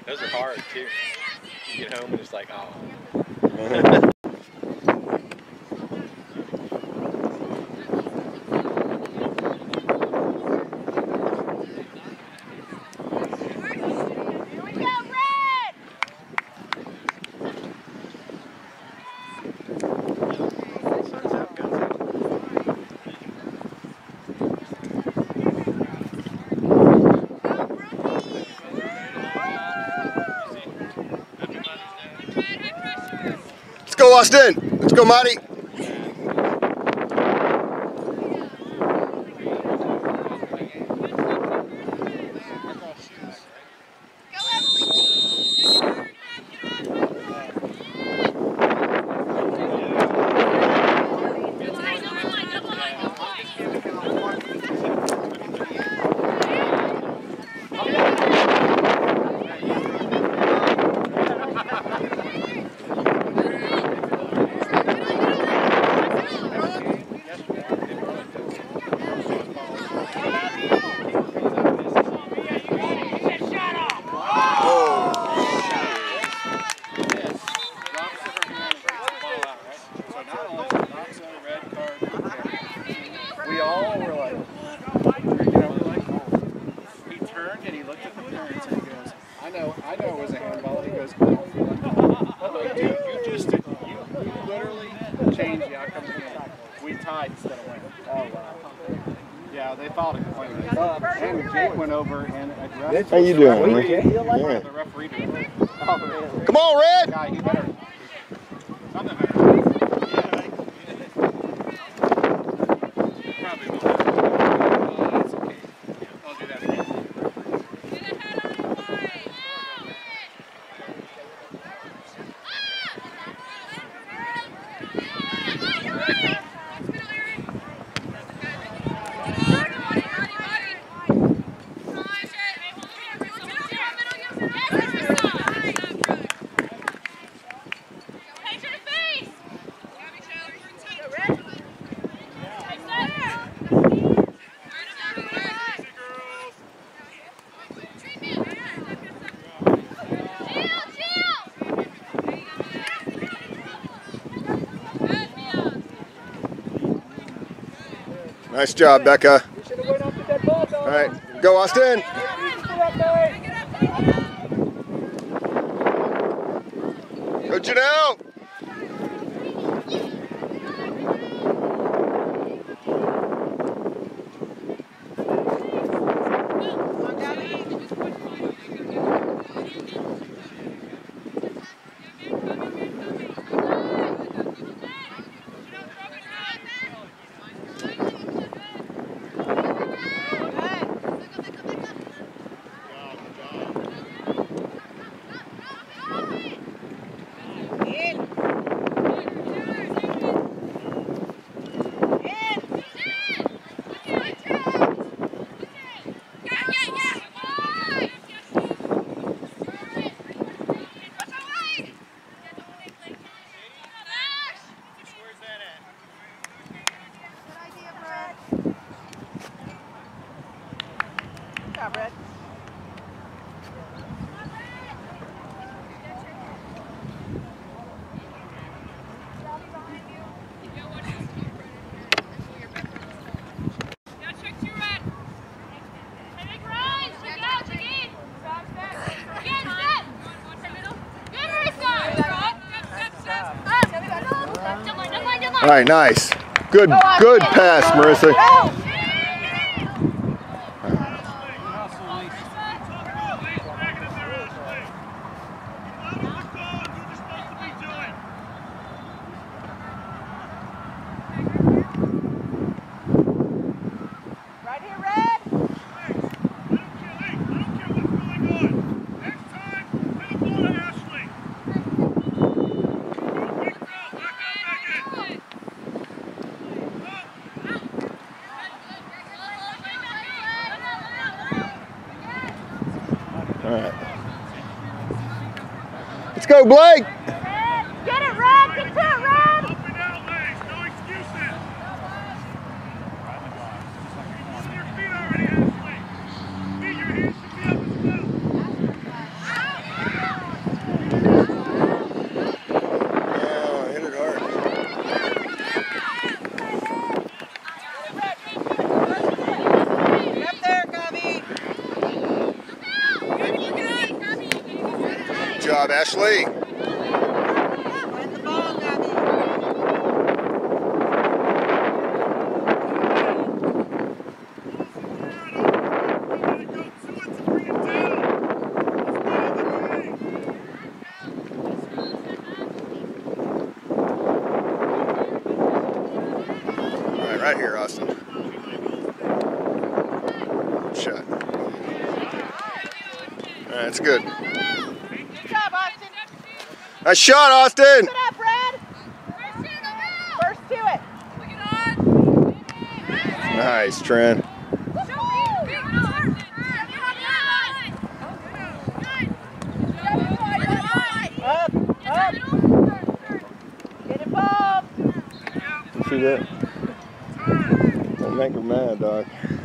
Those are hard too. You get home and it's like, oh. Let's go, Austin. Let's go, Marty. We all were like, you know, he turned and he looked at the parents and he goes, I know it was a handball. He goes, I'm like, dude, you literally changed the outcome of the game. We tied instead of winning. Oh, wow. Yeah, they filed a complaint. And Jake went over and addressed. How you doing, Ricky? Yeah. The referee did. Come on, Red! Yeah, he better. Something better. Nice job, Becca. All right, go, Austin. Go, Janelle. All right, nice. Good pass, Marissa. All right. Let's go, Blake. Get it, Red. Get to it, Red. Up and down legs. No excuses. Use your feet already, Ashley. Feet, your hands should be up as well. job, Ashley. Right here, Austin. Shot. All right, that's good. Good job, Austin. Nice shot, Austin. Keep it up, Brad. First to it. Nice, Trin. Up, up. Get involved. You see that? Don't make her mad, dog.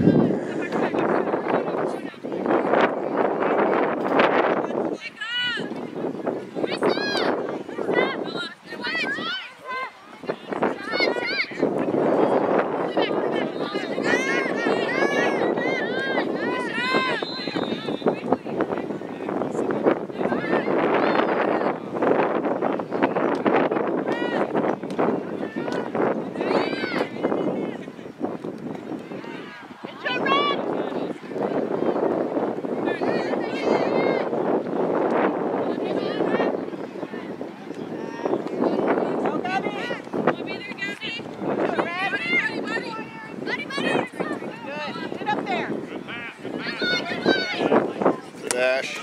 Dash.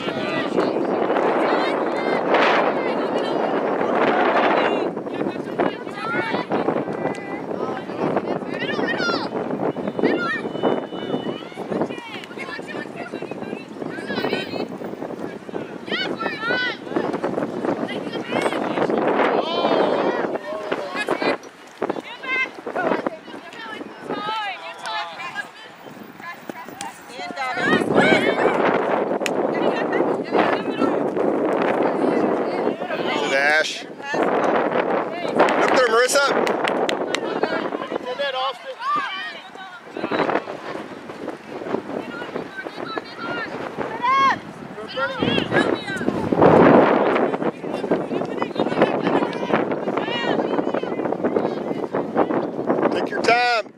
Dash. Look there, Marissa. Take your time.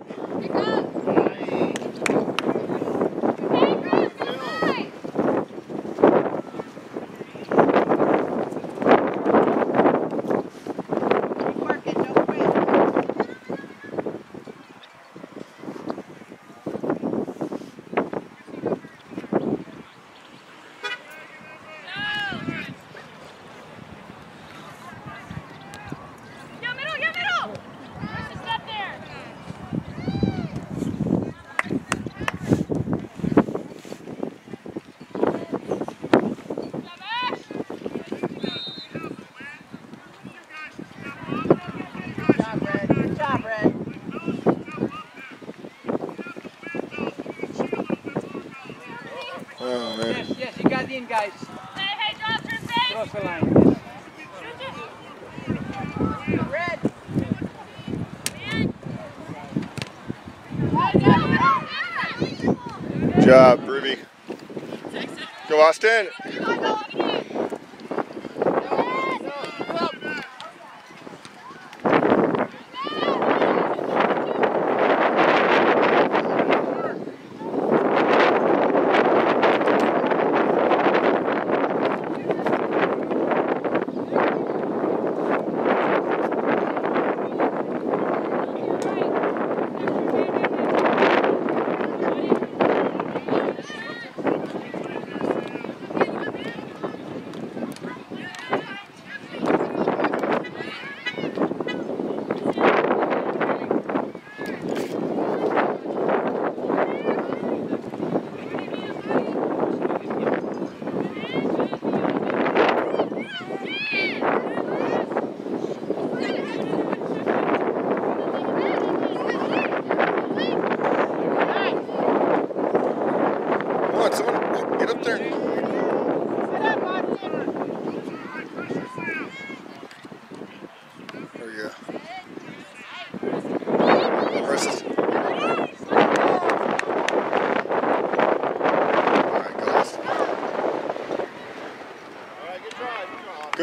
Oh, man. Yes, you got in, guys. Hey, drop your face. Cross the line. Red. Good job, Ruby. Go, Austin.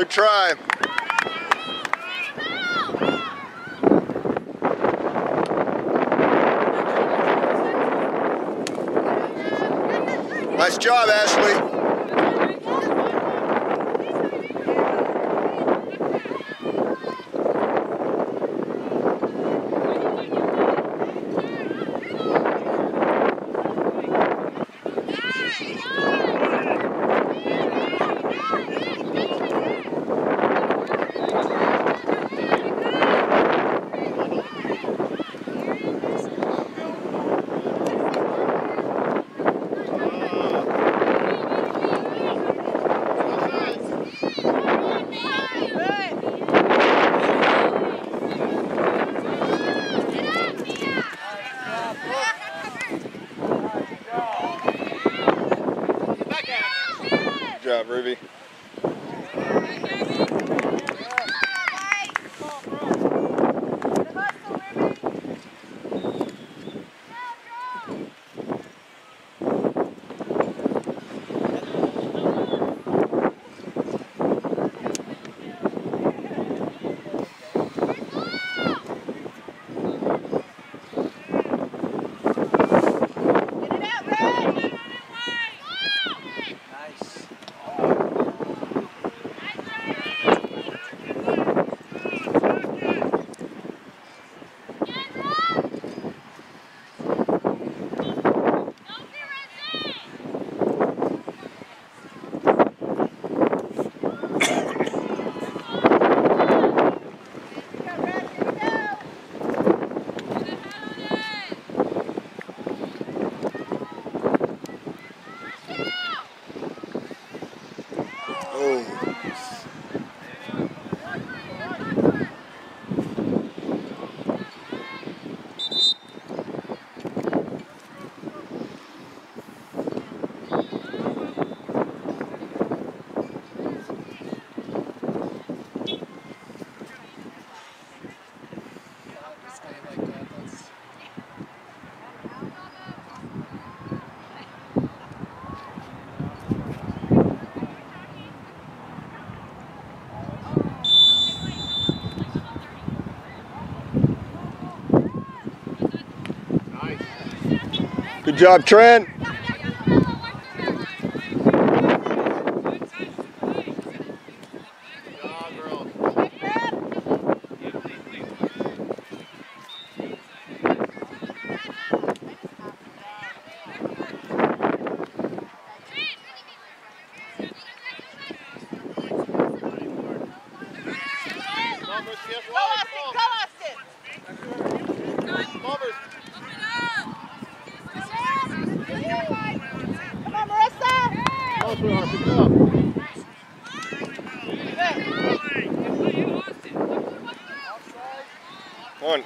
Good try. Nice job, Ashley. Good job, Ruby. Good job, Trent. Come on, Marissa. One.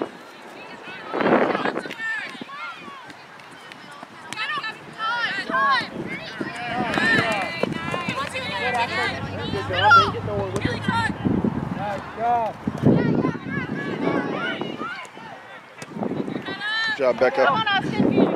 Good job, Becca. Come on, Austin.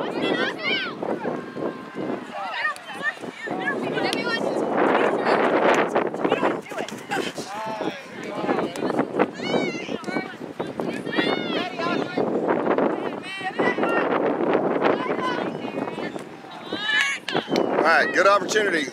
All right, good opportunity.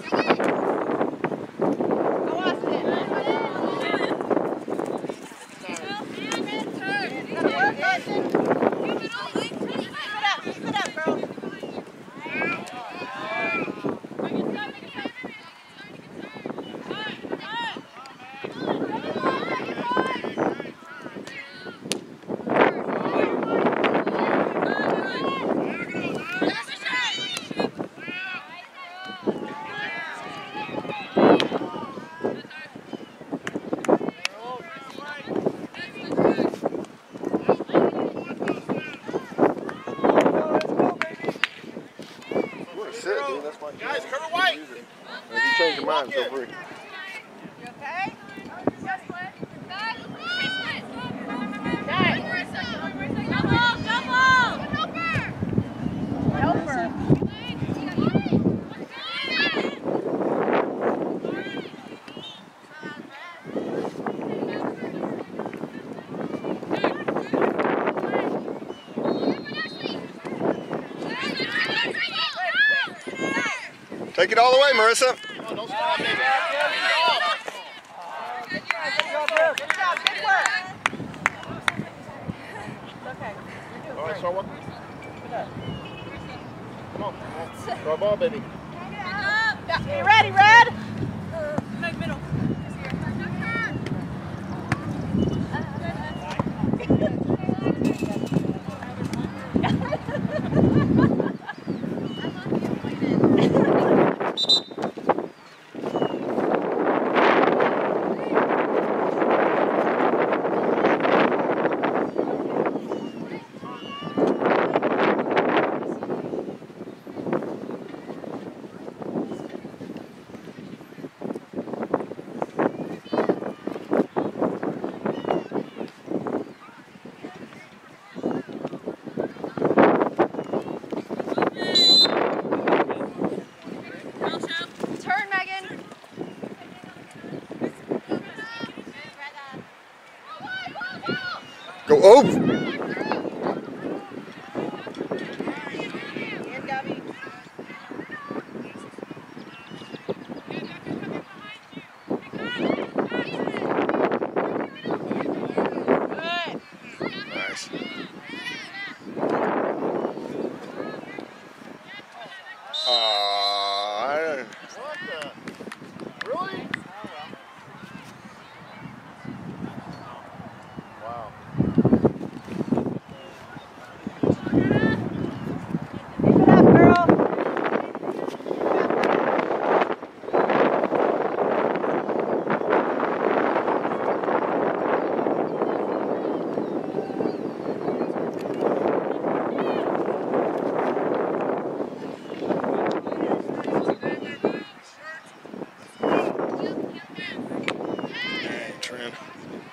Guys, cover white. If you change your mind, feel free. You okay? Take it all the way, Marissa. Come on, don't stop, baby. Good job. Good work. It's okay. All right, Sarwa. Come on. Throw a ball, baby. You ready, Red? Middle. Go over. Nice. What the? Really? Wow. Pick it up, girl. Trin.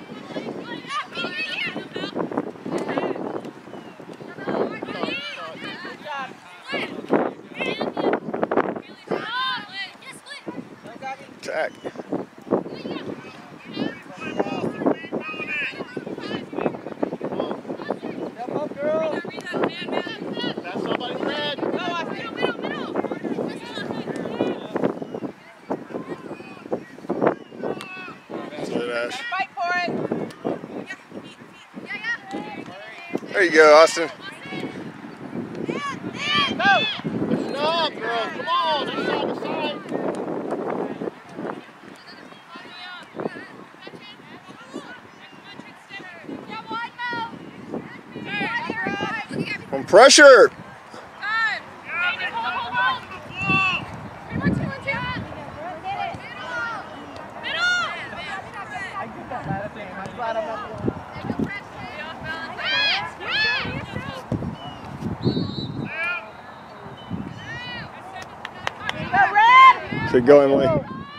Attack. Step up, girl. That's somebody red. Good, Ash. Fight for it. There you go, Austin. Listen up, girl. Come on. That's side to side. On pressure. Keep going, Emily.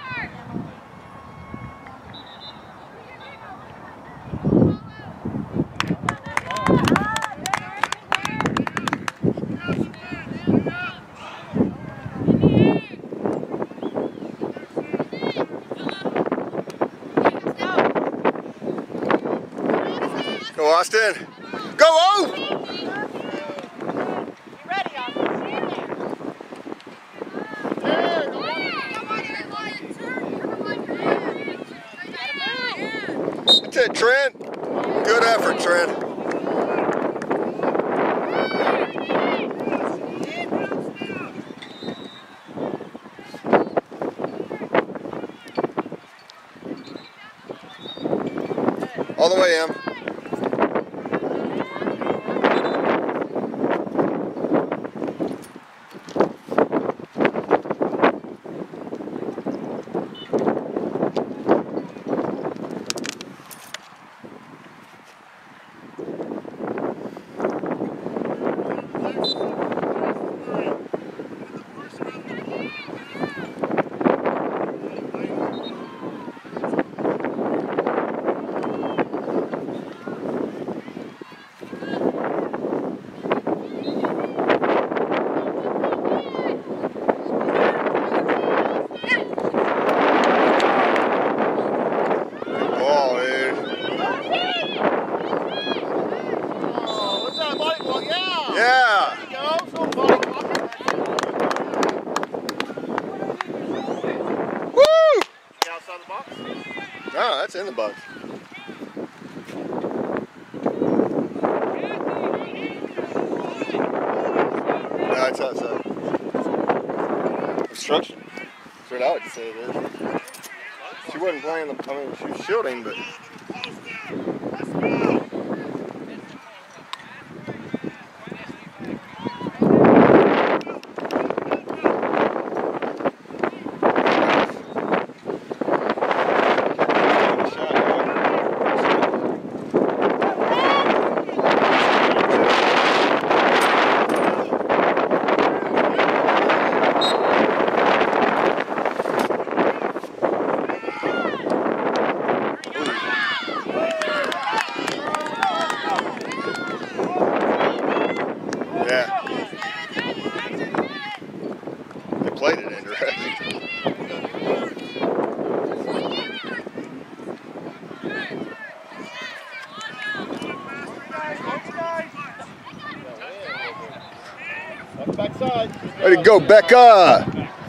Go, Austin. Go, oh! That's it, Trent. Good effort, Trent. All the way, Em. Yeah. box. No, it's outside. Obstruction. That's what I would say it is. She wasn't playing the, I mean, she was shielding, but. Yeah. They played it indirect. Backside. Way to go, Becca!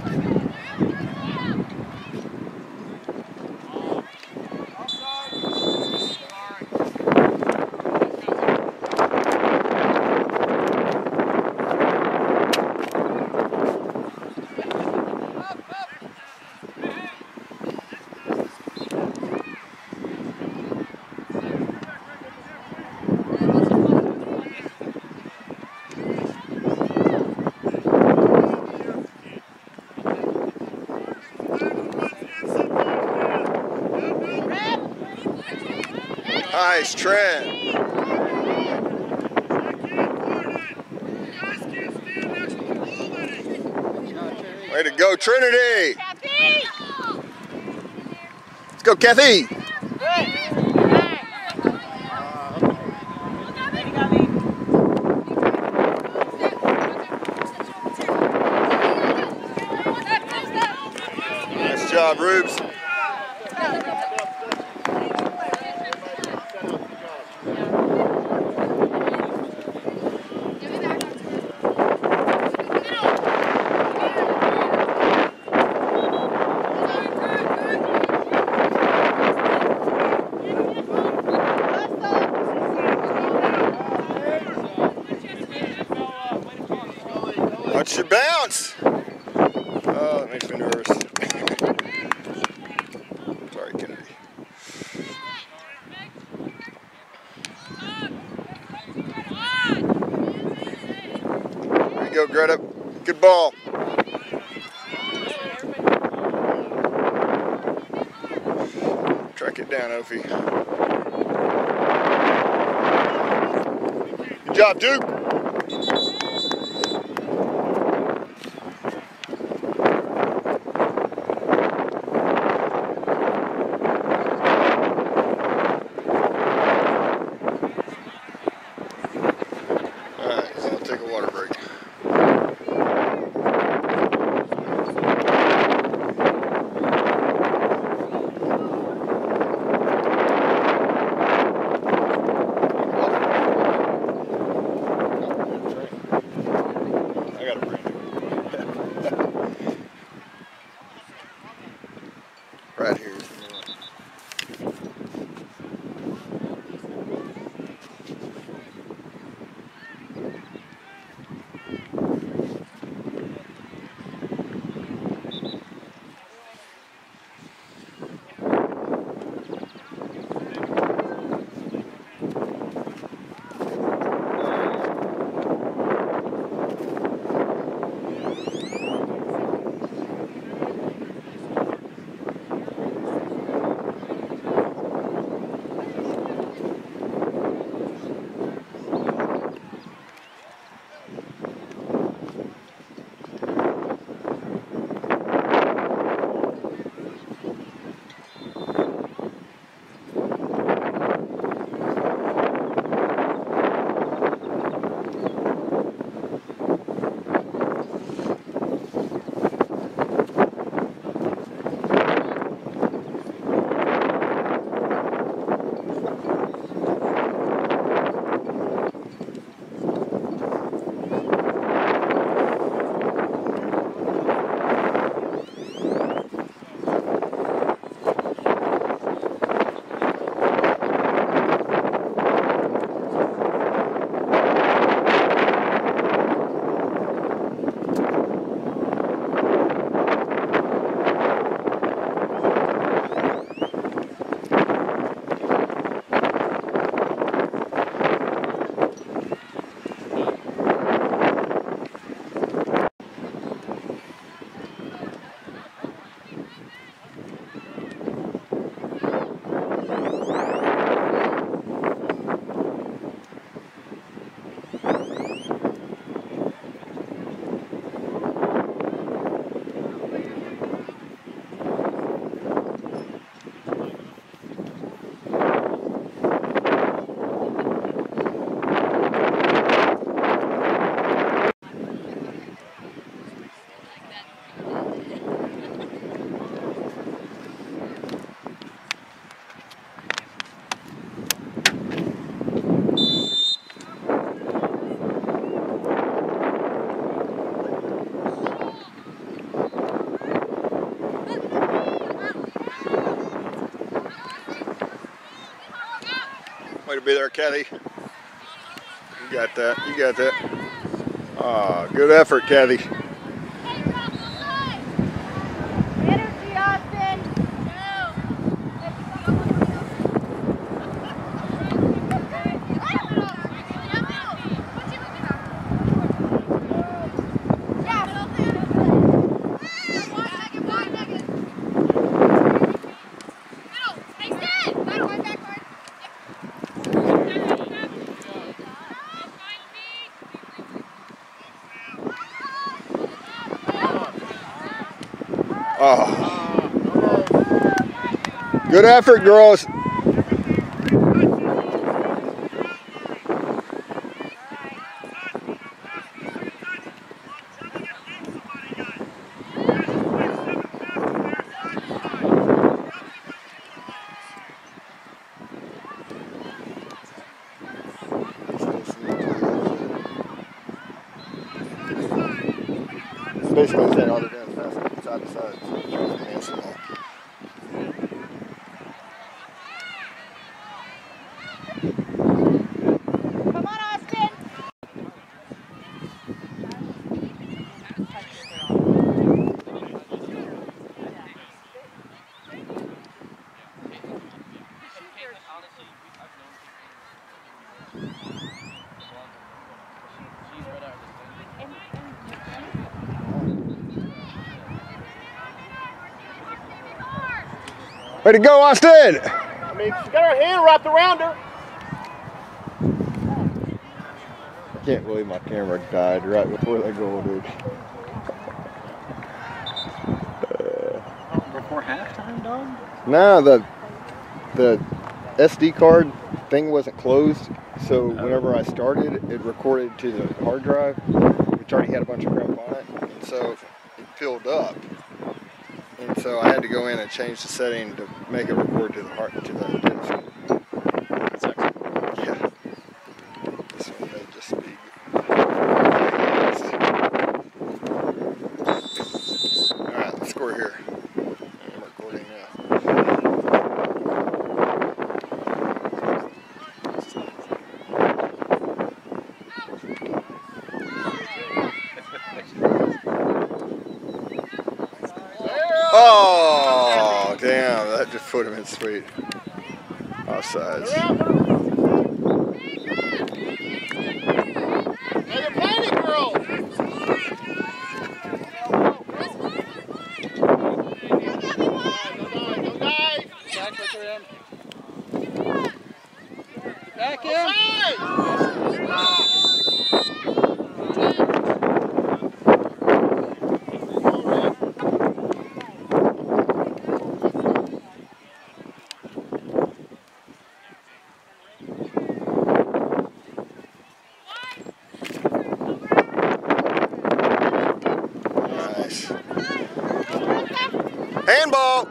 Nice, Trin. Way to go, Trinity. Let's go, Kathy. Nice job, Rubes. Watch your bounce. Oh, that makes me nervous. Sorry, Kennedy. There you go, Greta. Good ball. Track it down, Opie. Good job, Duke. Take a water break. I got a break. Right here. to be there, Kathy. You got that. You got that. Ah, good effort, Kathy. Energy, Austin. Oh. Good effort, girls. Basically saying all they're doing is passing side to side. Come on, Austin. Way to go, Austin! I mean, she's got her hand wrapped around her. I can't believe my camera died right before that goal, dude. Before halftime, dog? No, the SD card thing wasn't closed, so whenever I started, it recorded to the hard drive, which already had a bunch of crap on it, and so it filled up. And so I had to go in and change the setting to make it record to the disk. Yeah. This one may just be. Alright, let's score here. I'm recording now. Oh, damn, that just put him in sweet. Offsides. Hey, you're playing it, girl. Back in. Nice. Handball.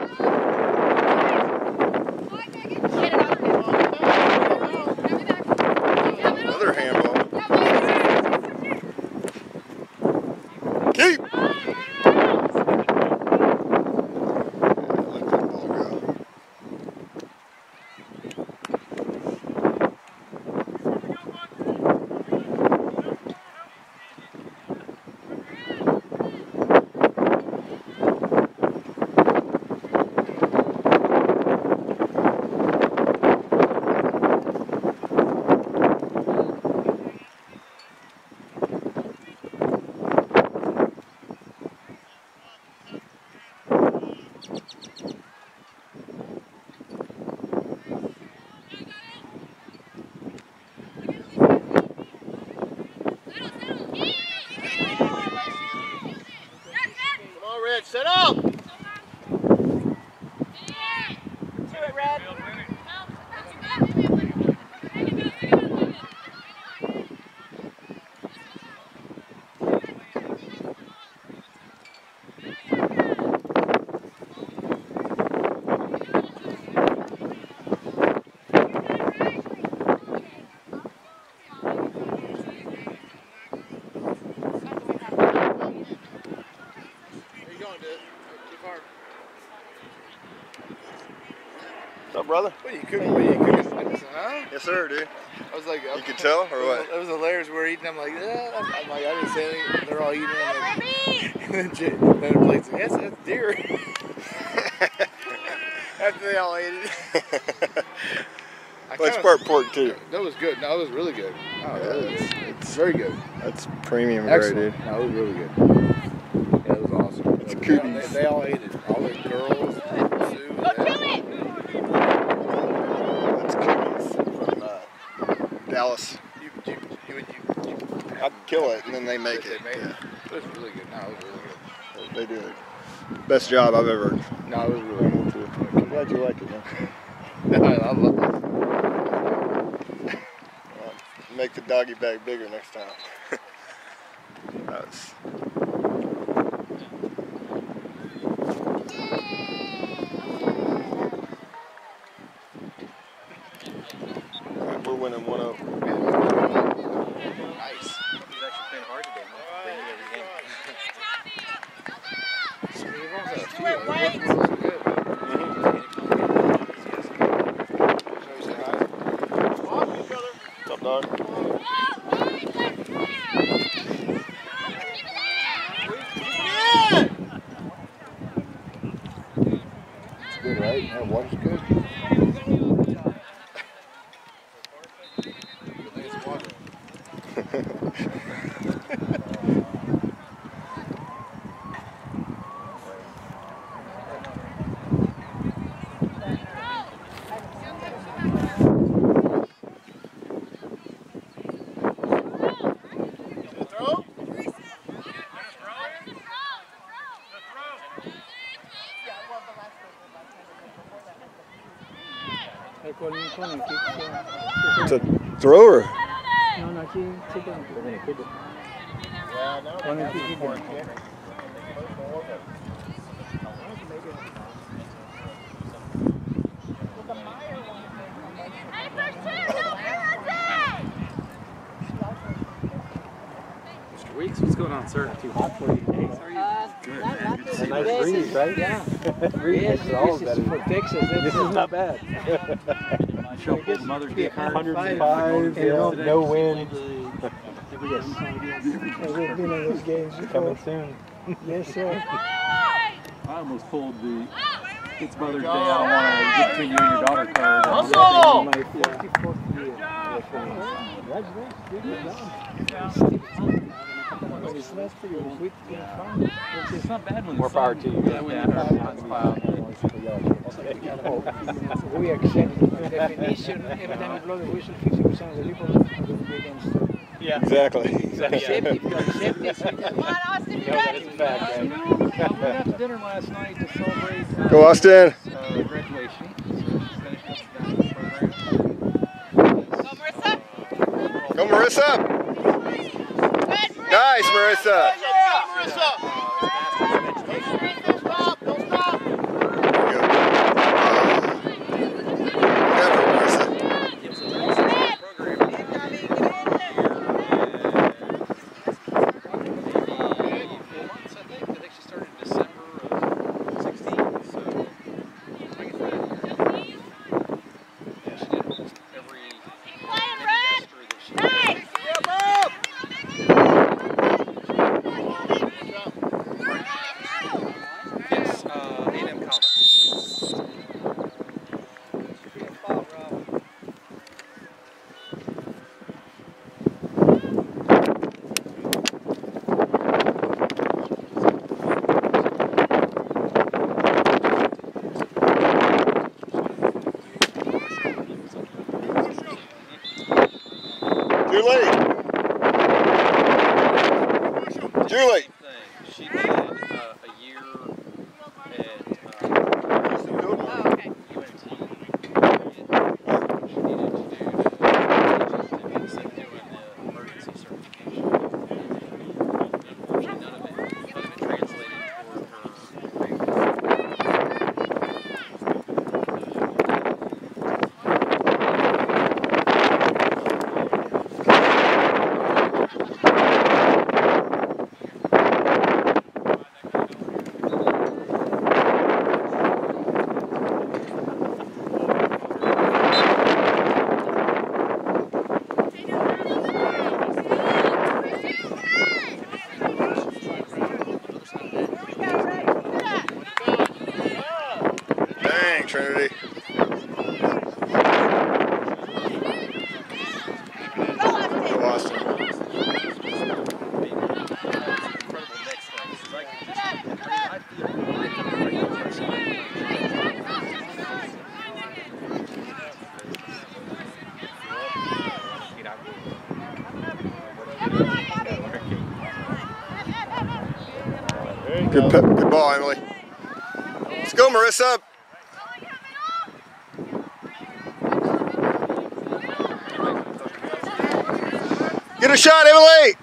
Another handball. Keep. Let that ball go. Set up! To it, Red. What's up, brother? Well, you couldn't. Huh? Yes, sir, dude. I was like, You could tell, or what? It was the layers we were eating. I'm like, I'm like, I didn't say anything. They're all eating it. And then Blake's like, yes, that's deer. After they all ate it. Well, it's part pork too. That was good. No, it was really good. Oh, Yeah, really good. it's Very good. That's premium grade, Excellent. dude. No, it was really good. Yeah, it was awesome. It's cooties. They all ate it. All the girls, Sue, yeah. That's cookies from Dallas. You I'd kill it and then they make it. They made Yeah. it. It was really good. No, it was really good. They do it. Best job I've ever No, it was really run good. into. I'm glad you like it, man. No, I love it. Make the doggy bag bigger next time. That's. Alright, we're winning 1-0. Nice. He's actually playing hard today. Bring you every game. What's up, dog? It's good, right? Yeah, water's good. It's water. It's a thrower. No, no, aquí sí que they're gonna kick it. One and two people. Mr. Weeks, what's going on, sir? Too hot for you. Good, man. Good to see A you. nice breeze, right? Yeah. Breeze is all better. For Texas, this is not bad. Show up the Mother's Day card. 105, Yeah. no wind. Yes. We've been in those games before. Coming soon. Yes, sir. I almost pulled the it's Mother's Day, I don't want to get between you and your daughter card. Also! My 44th year. It's nice for you. Sweet and fun. It's not bad when More power to you. Yeah, when We accept by definition every time you blow the whistle, 50% of the people are going to be against you. Yeah. Exactly. Accept it, you accept it. Come on, Austin, you No, that ready? is a fact, right? we went out to dinner last night to celebrate Go, Austin. graduation. So she's finished up the program. Go, Marissa. Go, Marissa. Good. Nice, Marissa. Don't stop. Whatever, Marissa. Julie! Julie! She did a year at Oh, okay. UNT. She needed to do the emergency certification. None of it translated toward her. Trinity. Go Austin. Good ball, Emily. Let's go, Marissa. Get a shot, Emily.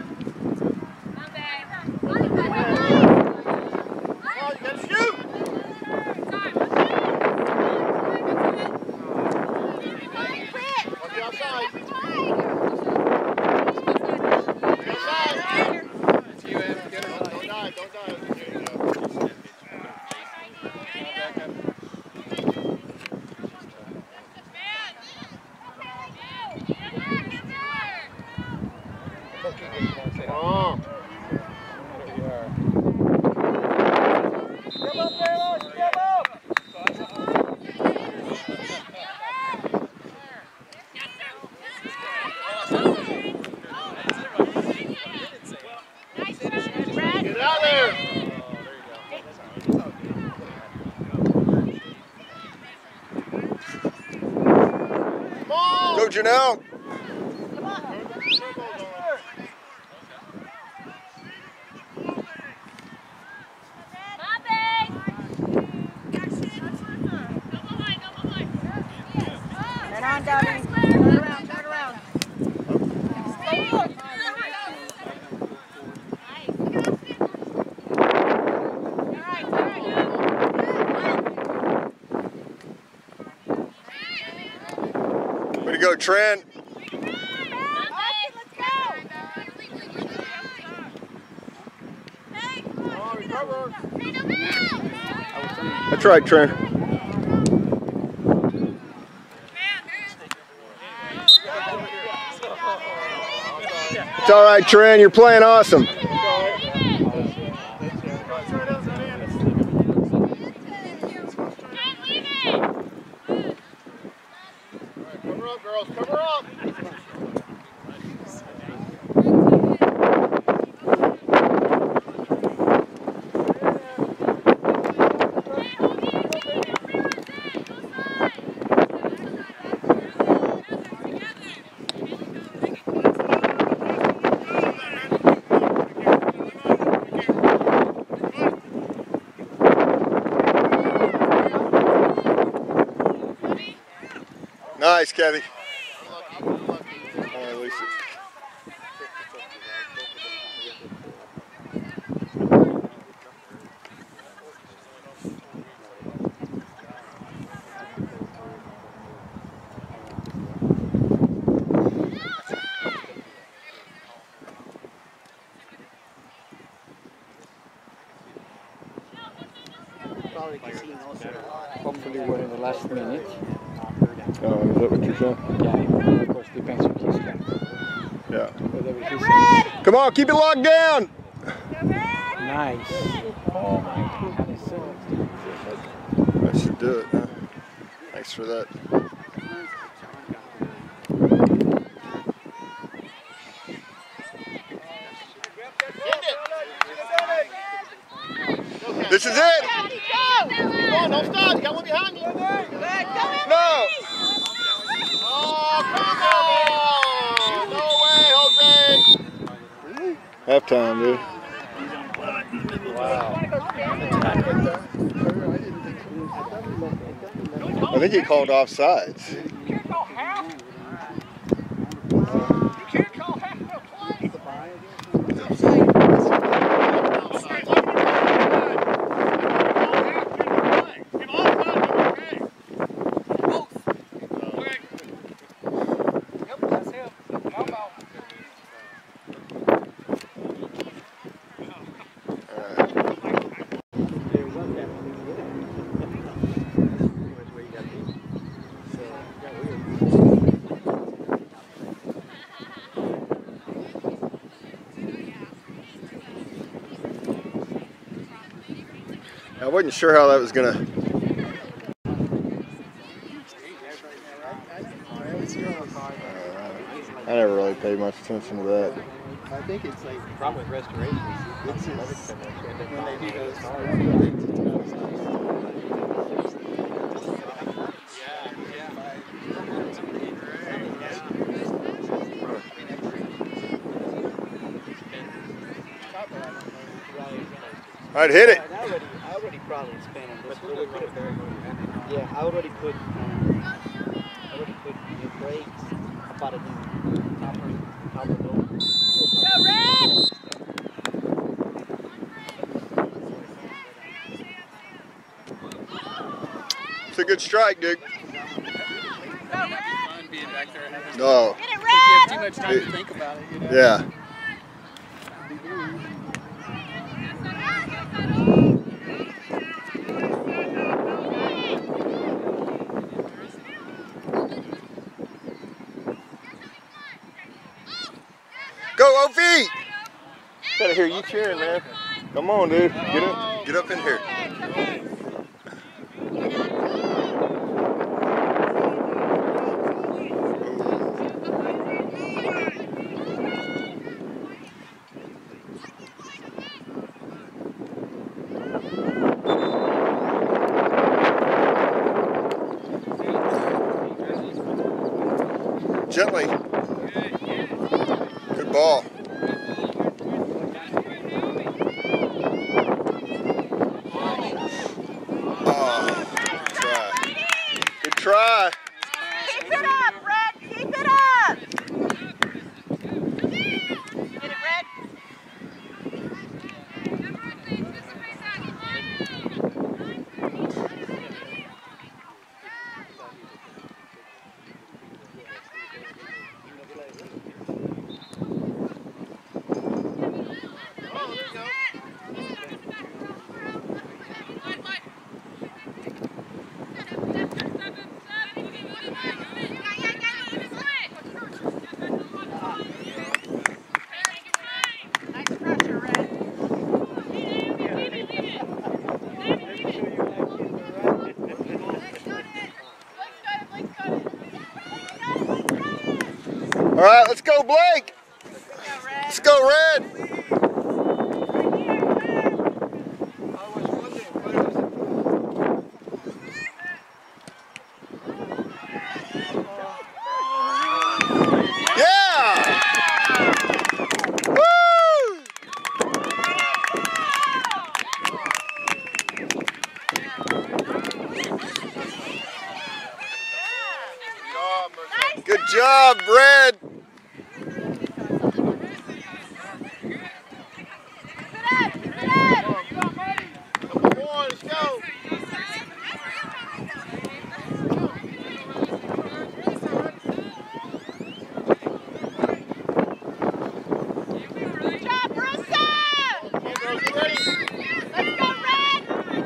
Go, Janelle. Way to go, Trin. That's right, Trin. It's all right, Trin. You're playing awesome. Cover up, girls. Cover up. Nice, Kathy. Hopefully we're in the last minute. Oh, is that what you're saying? Yeah, of course depends on his game. Yeah. Whatever he says. Come on, keep it locked down. Nice. Oh my goodness. That should do it, huh? Thanks for that. This is it. Come on, don't stop. You got one behind you. No. Oh, come on. No way, Jose. Halftime, dude. Wow. I think he called offsides. You can't call half. You can't call half of a play. I wasn't sure how that was gonna pay much attention to that. I think it's like the problem with restoration. It's when they do those All right, hit it. I already probably spent on this. Yeah, I already put new brakes. I bought a new topper door. Go red! It's a good strike, dude. Go red! Fun being back there and having No. Get it too red! much time to think about it, you know? Yeah. Go, OV! Gotta hear you cheering, man. Come on, dude. Get up in here. Gently. Good ball. Good try. Keep it up, Red! Keep it up! Get it, Red? Nice pressure, Red. All right, let's go, Blake. Let's go, Red. Yeah! Woo! Good job, Red. Good job, Marissa! Let's go, Red!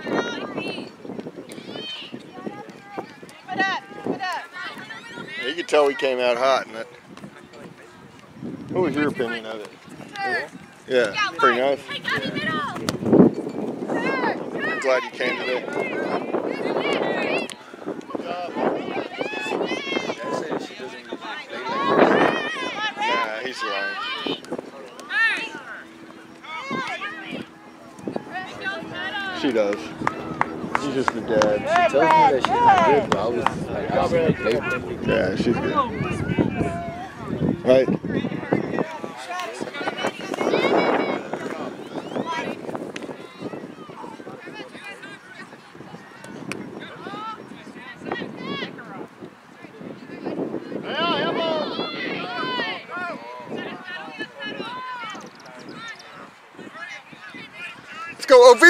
Keep it up, keep it up. Yeah, you can tell we came out hot in it. What was your opinion of it? Yeah, pretty nice. I'm glad you came today. Nah, he's lying. She does. She's just a dad. She tells me that she's not good, but I was like, I really play with her. Yeah, she's good. Right. Let's go, OV!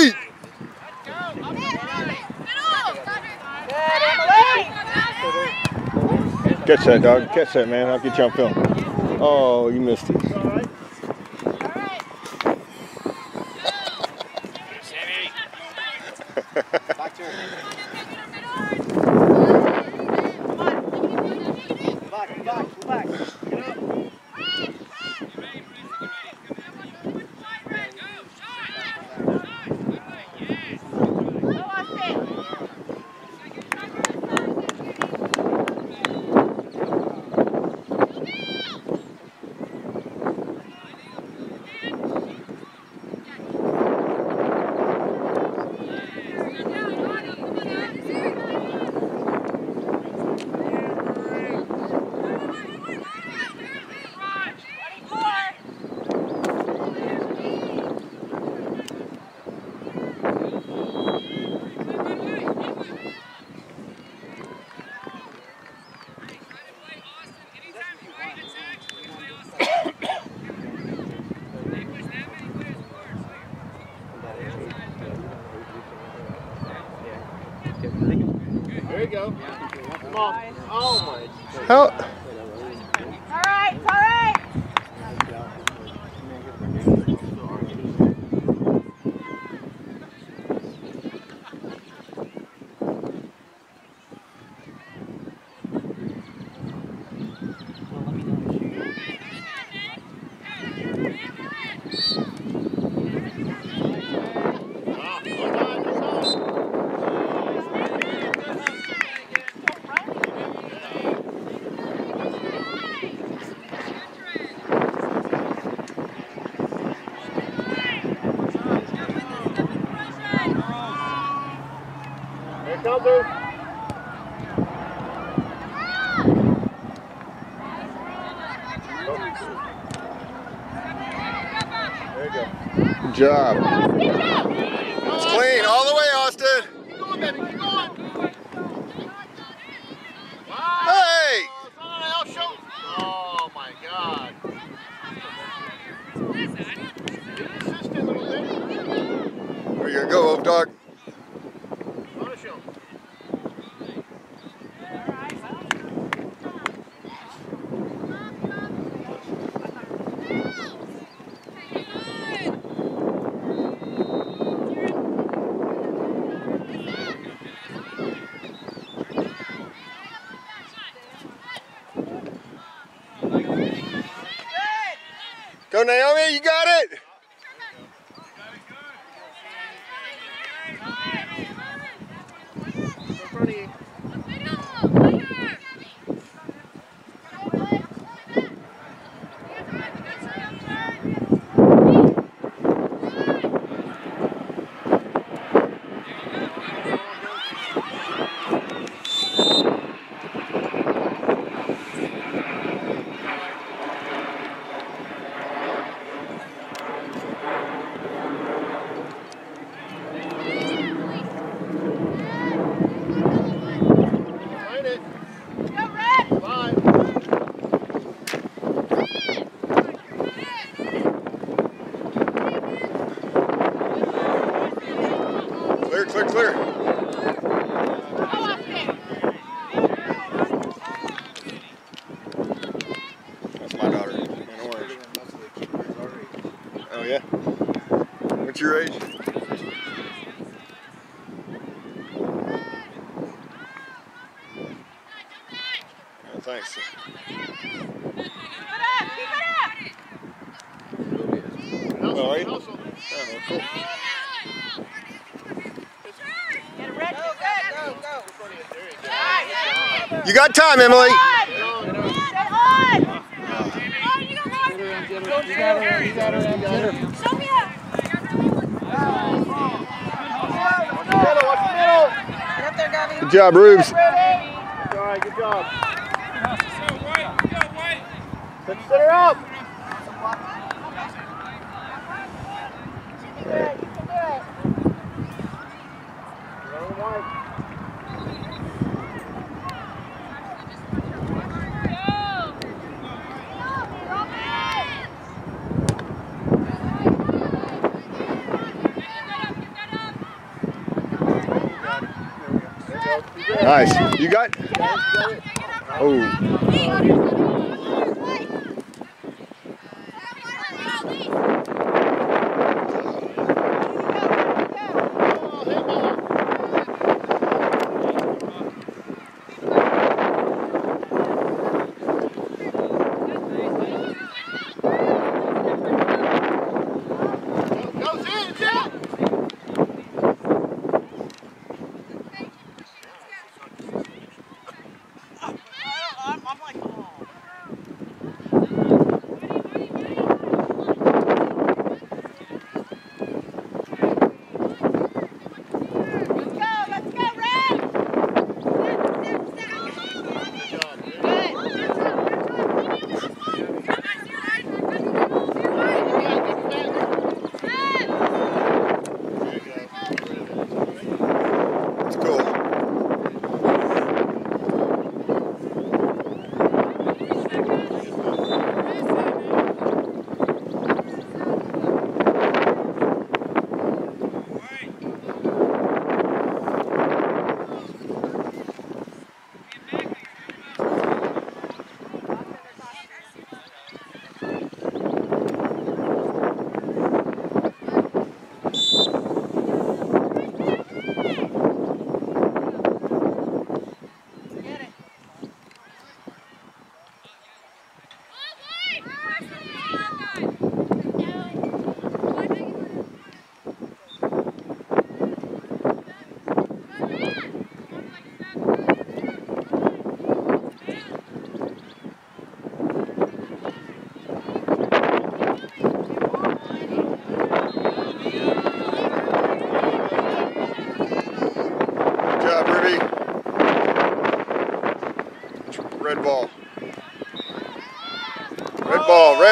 Catch that, dog. Catch that, man. I'll get you on film. Oh, you missed it. Back to her. Back. Get up. go. Come on. Oh my. How? All right, all right. Here it comes, dude. There you go. Good job. It's clean all the way, Austin. Keep going, baby. Keep going. Hey! Someone else show. Oh my God. Be consistent a little bit. Where you gonna go, Oak Dog? Punish him. Go, Naomi, you got it. In front of you. Find it. Bye. Clear, clear, clear. That's my daughter in orange. Oh yeah. What's your age? Oh, thanks. Oh, are you? Oh, cool. You got time, Emily. Good job, Rubes. All right, good job. Set her up. Nice. You got? Oh.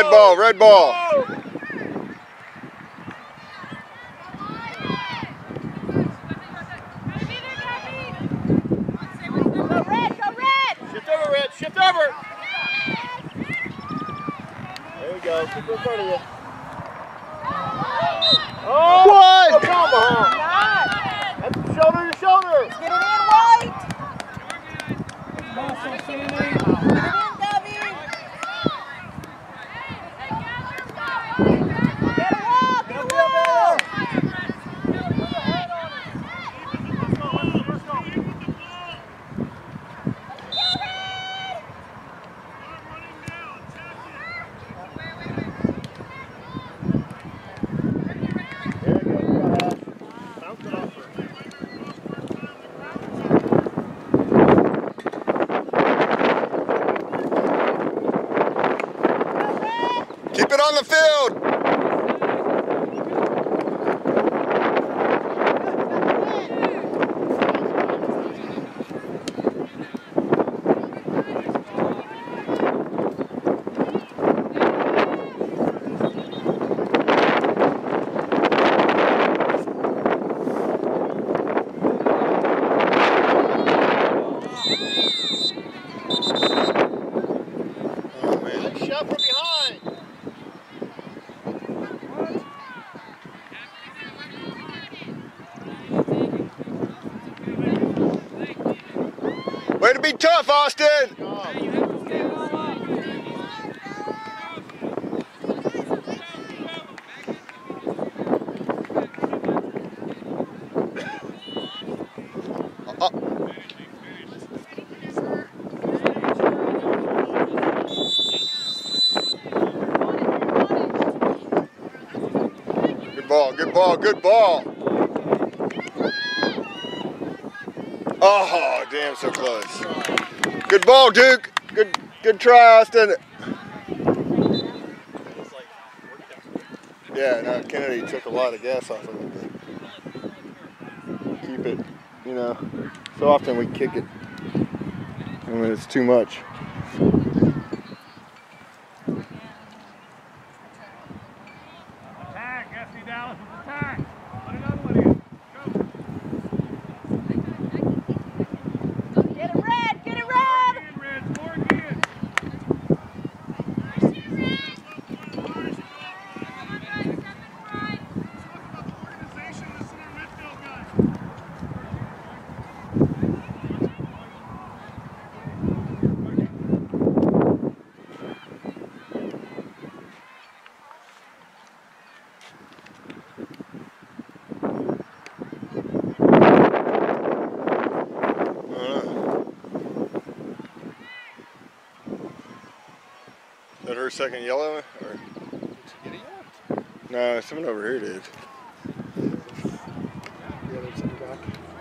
red ball, red ball. Shift over, Red. Shift over. There you go. Keep it in front of you. Oh, What? that's shoulder to shoulder. Get it in, White. Vamos, Get it in, Trin. Gubby. Get a wall, get a wall. Keep it on the field. Nice shot from behind. Way to be tough, Austin. Good ball, good ball, good ball. Oh, damn, so close. Good ball, Duke. Good try, Austin. Yeah, no, Kennedy took a lot of gas off of it. Keep it, you know. So often we kick it, and when it's too much. Attack, FC Dallas with attack. Put another one in. Go. Get it, Red, get it, Red. Red, score again. Organization, listen to our midfield guys. Is that her second yellow? Or? No, someone over here did. The other center back.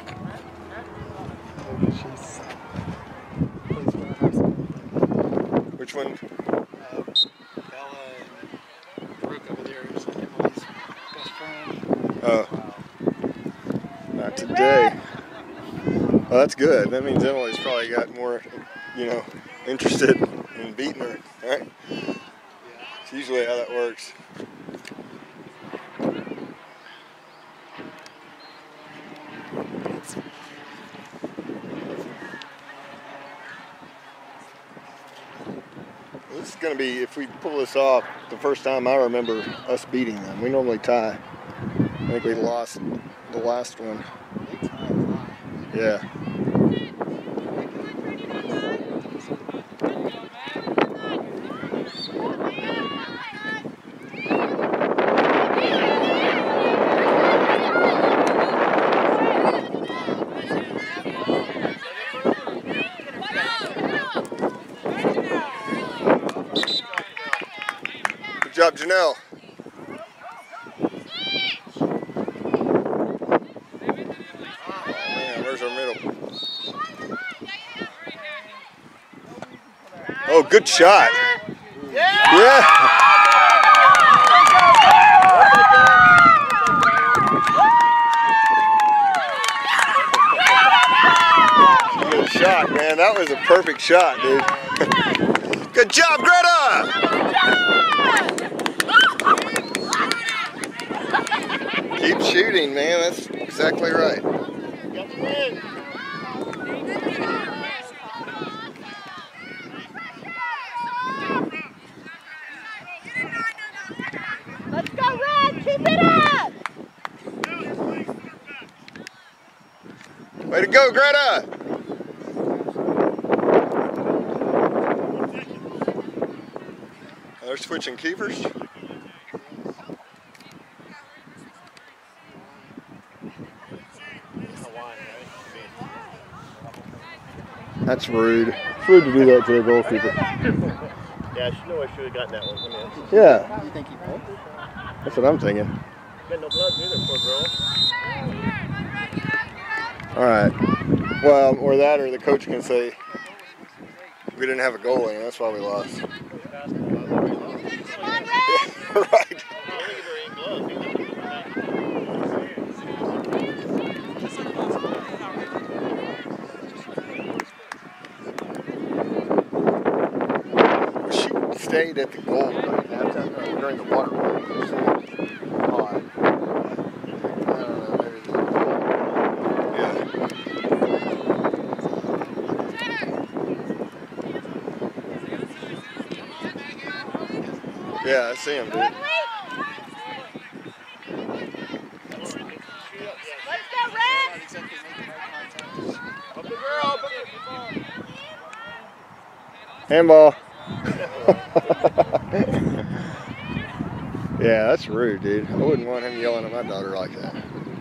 Which one? Bella and Brooke over there is Emily's best friend. Oh. Not today. Well, that's good. That means Emily's probably got more, you know, interested in beating her, right? It's usually how that works. This is going to be, if we pull this off, the first time I remember us beating them. We normally tie. I think we lost the last one. Yeah. Good job, Janelle. Man, where's our middle? Oh, good shot. Yeah. Good shot, man. That was a perfect shot, dude. Good Good job, Greta! Keep shooting, man. That's exactly right. Got the win. Let's go, Red! Keep it up! Way to go, Greta! They're switching keepers. That's rude. It's rude to do that to a goalkeeper. Yeah, she know I should have gotten that one. I mean, Yeah, You think he will? that's what I'm thinking. got no blood neither, poor girl. All right. Well, or that, or the coach can say we didn't have a goalie, and that's why we lost. Come on, Red! Right. She stayed at the goal during halftime, during the water break. It was so hot. I don't know, maybe yeah. Yeah, I see him, dude. Let's go, Red! Up the girl, Handball. Yeah, that's rude, dude. I wouldn't want him yelling at my daughter like that.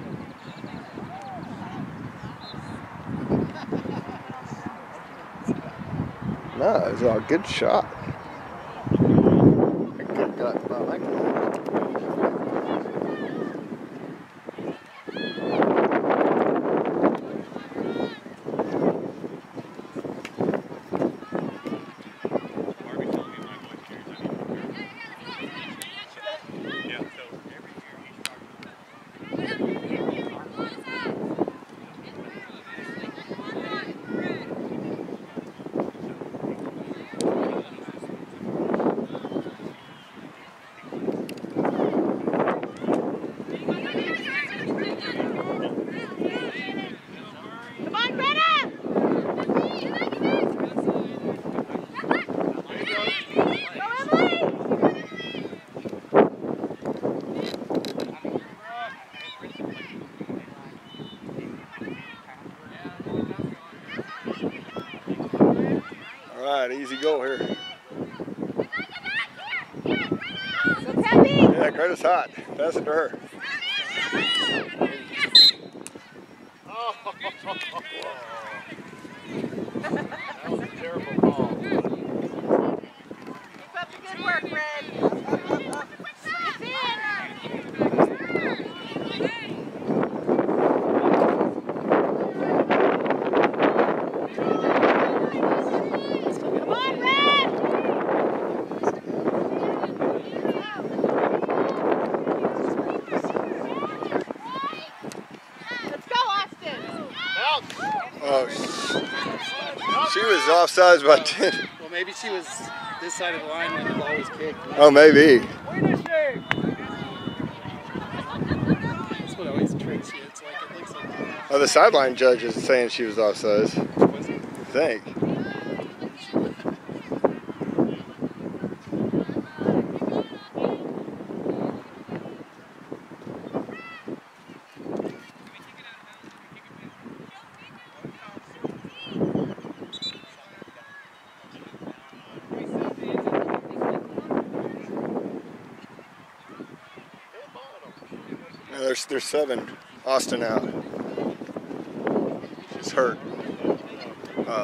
No, it was a good shot. I could have got by like that. Come on, Greta! Go, Emily! All right, easy goal here. Go, Peppy! Yeah, Greta's hot. Pass it to her. that was a terrible call. Keep up the good work, Red. It's in. Come on, Red! Let's go, Austin! Oh, she was offsides by 10. Well, maybe she was this side of the line when the ball was kicked. Oh, maybe. That's what always tricks you. It's like it looks like. Oh, the sideline judge is saying she was offsides. Was it? I think. Yeah, there's 7. Austin out. She's hurt. Oh.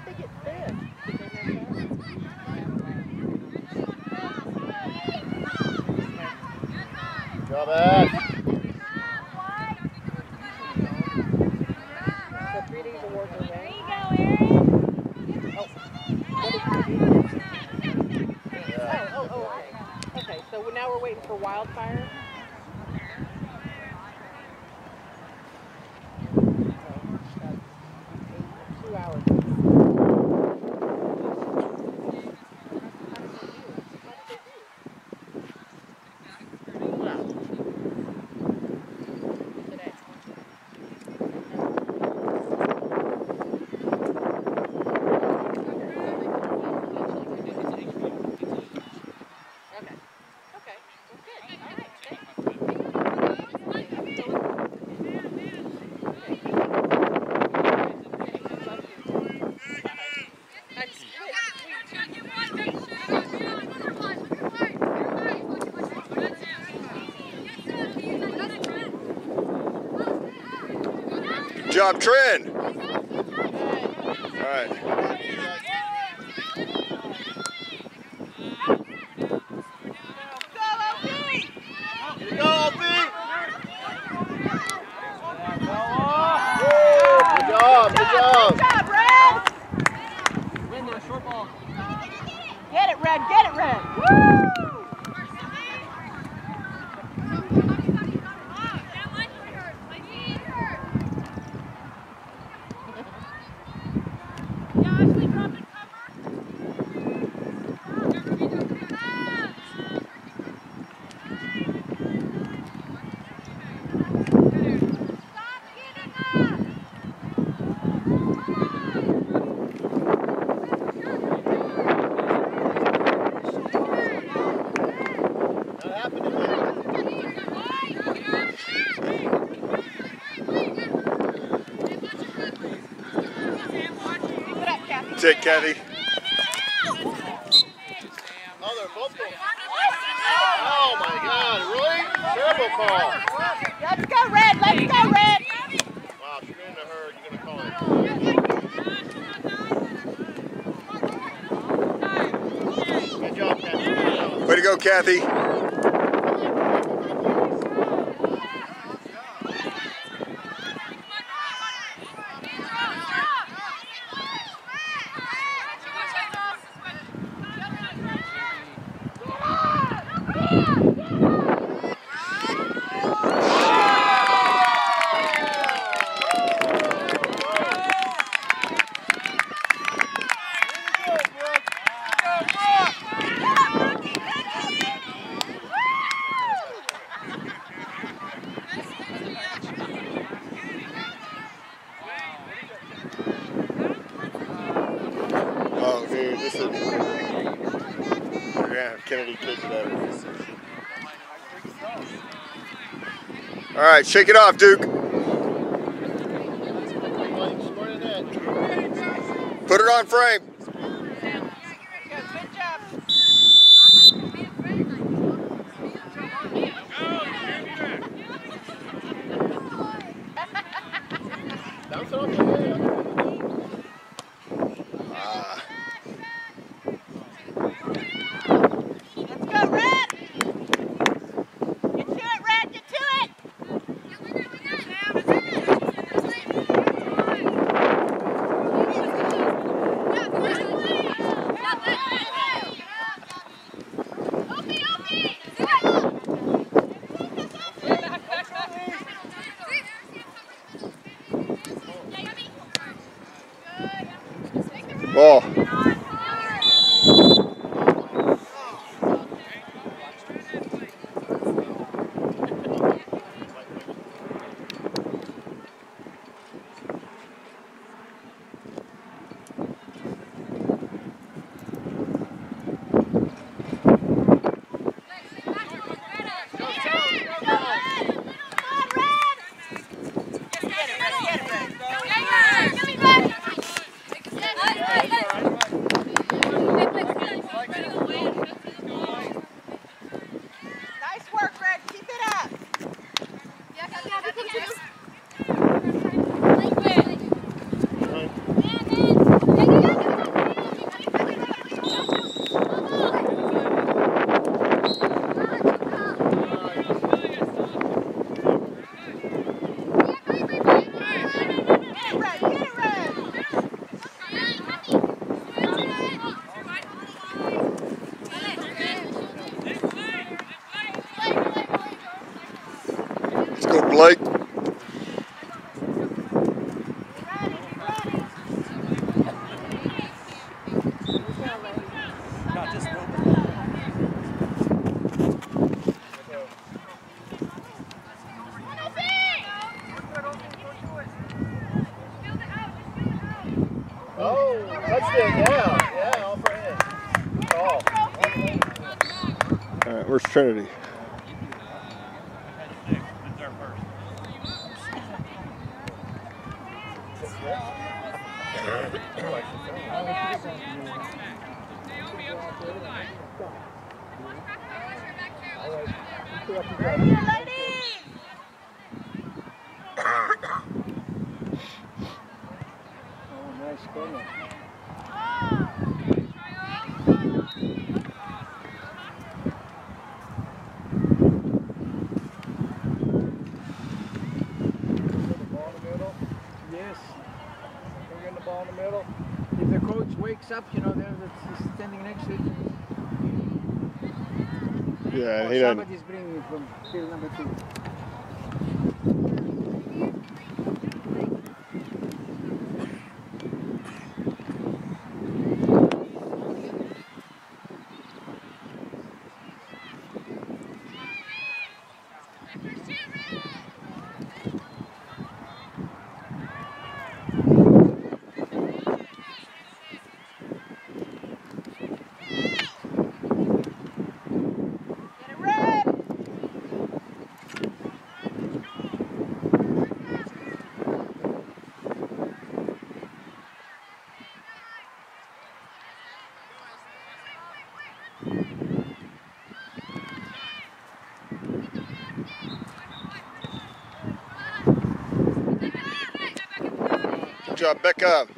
they get fed? Job, Ash. So 3D's awards are There there. you go, Aaron. What is 3D? Oh, okay. Okay, so now we're waiting for wildfire. 2 hours. Good job, Trin. All right. Good job, good job. Good job, Red! Get it, Red, get it, Red! Woo! That's it, Kathy. Oh, they're both going. Oh my God, really? Terrible call. Let's go, Red, let's go, Red! Wow, if you're into her, you're going to call it. Good job, Kathy. Way to go, Kathy. Oh, dude, this is. We're gonna have Kennedy kick it out. All right, shake it off, Duke. Put it on frame. Good job. Bounce it off your head. Let's go, Red! Get to it, Red, get to it! Ball. Touchdown, yeah, all for him. Oh. All right, where's Trinity? Right here, ladies! Oh, nice corner. Yes. We're getting the ball in the middle. If the coach wakes up, you know, that's standing next to it. Yeah, Or he doesn't. somebody's bringing it from field number 2. Get it red! Good job, Becca.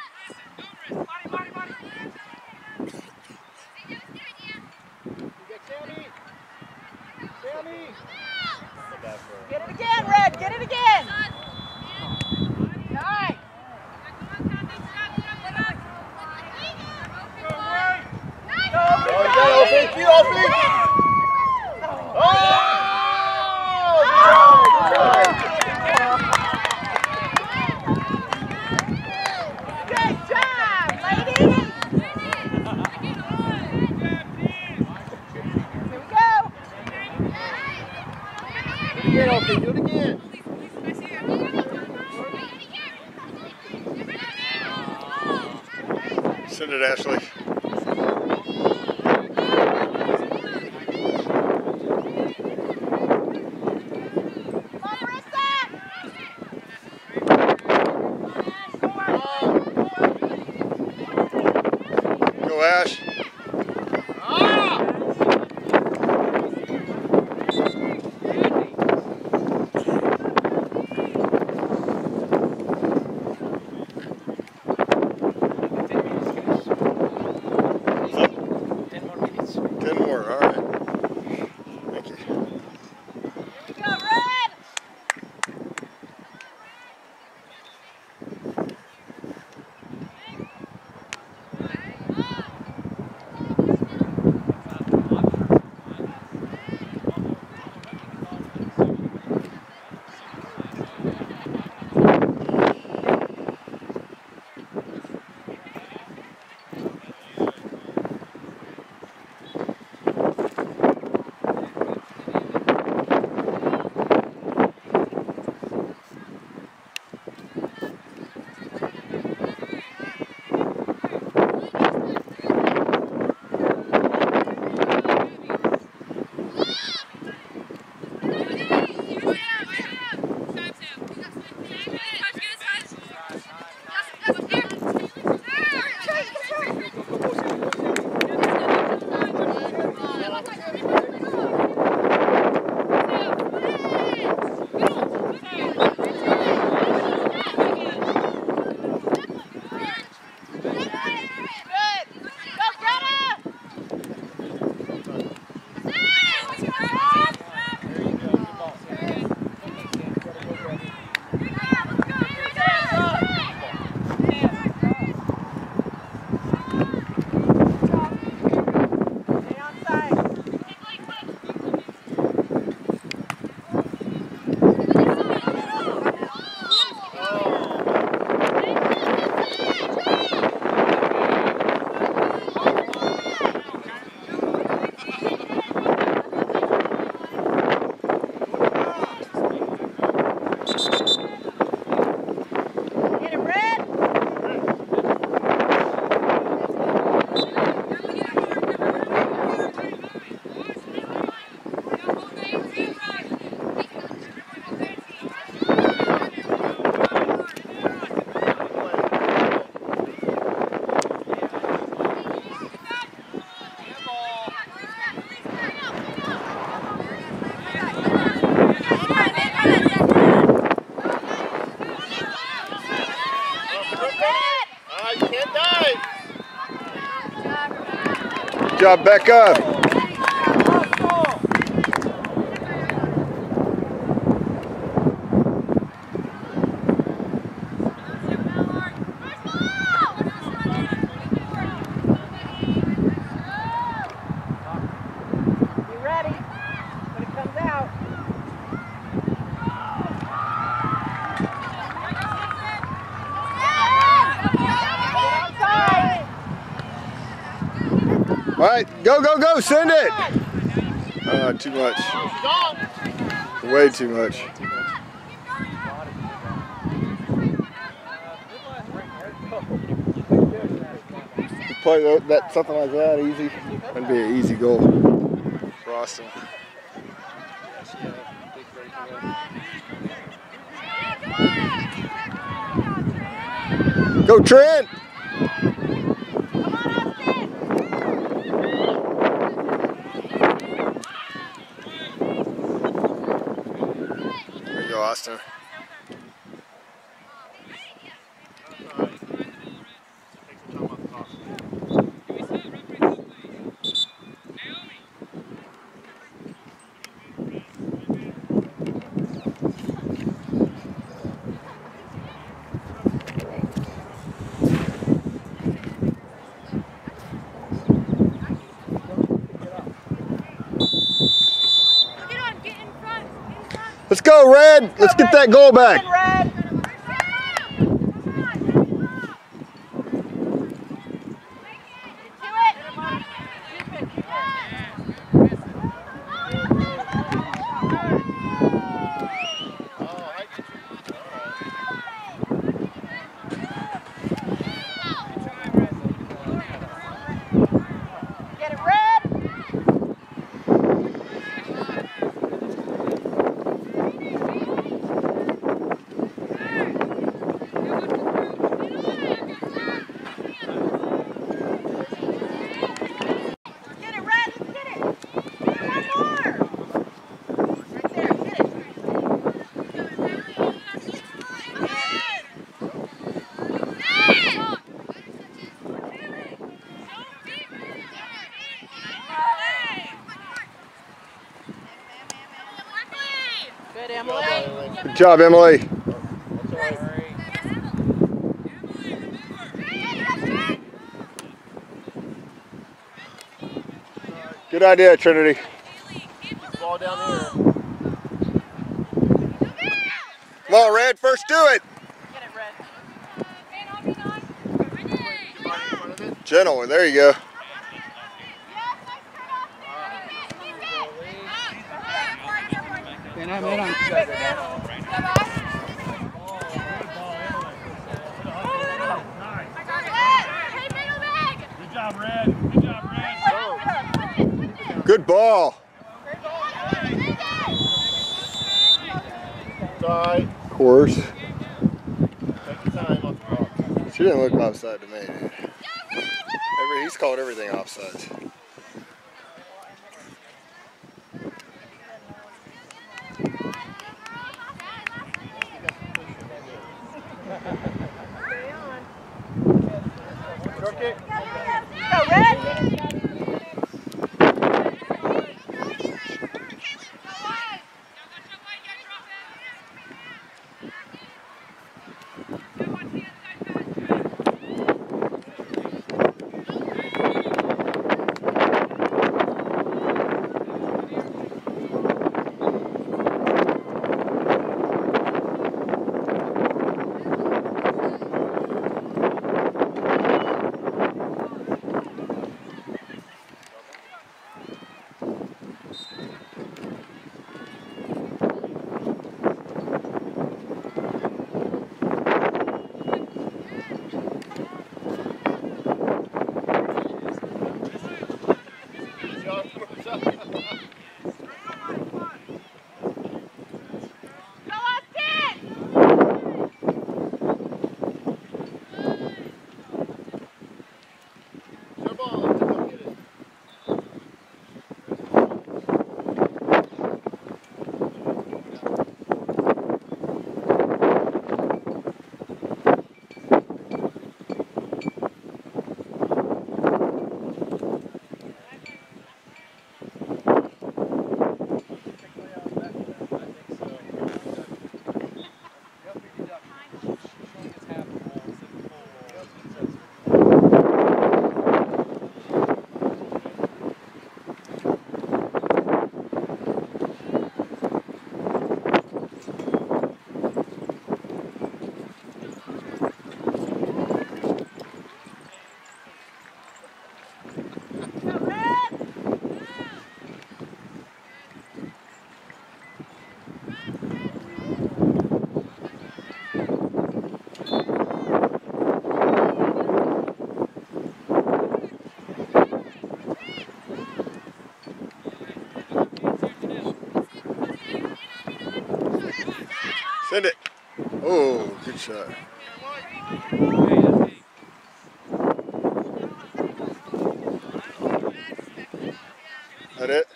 Get it again, Red! Get it again! Nice! Good job, ladies! Here we go! Get off it, do it again. Send it, Ashley. Come on, Marissa! Go, Ash. Good job, Becca. All right, go, go, go, send it. Too much. Way too much. You play that something like that easy, that'd be an easy goal for Austin. Go, Trent. There you go, Austin. Let's go, Red. Let's get that goal back. Good job, Emily. Good idea, Trinity. Ball down here. Come on, Red, first do it. Gentle, there you go. Good job, Red. Good job, Red. Good ball. Sorry. Of course. Take your time off the ball. She didn't look offside to me, dude. He's called everything offsides. Short kick. Go, Red. Oh, good shot. That it?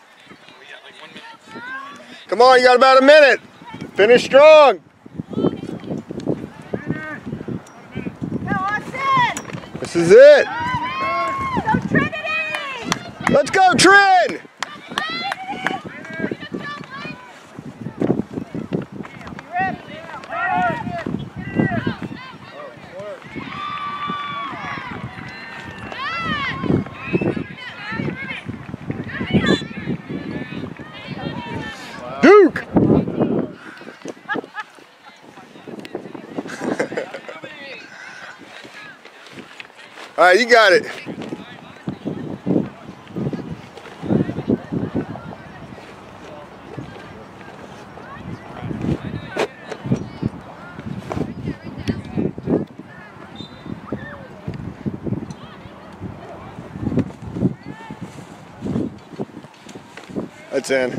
Come on, you got about a minute. Finish strong. This is it. Go Trinity! Let's go, Trin! Duke! All right, you got it. That's in.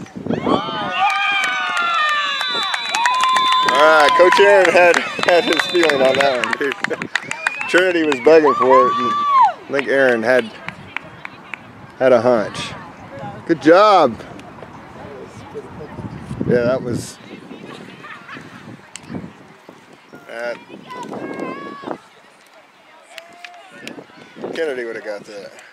All right, Coach Aaron had his feeling on that one, dude. Trinity was begging for it, and I think Aaron had a hunch. Good job. Yeah, that was. Kennedy would have got that.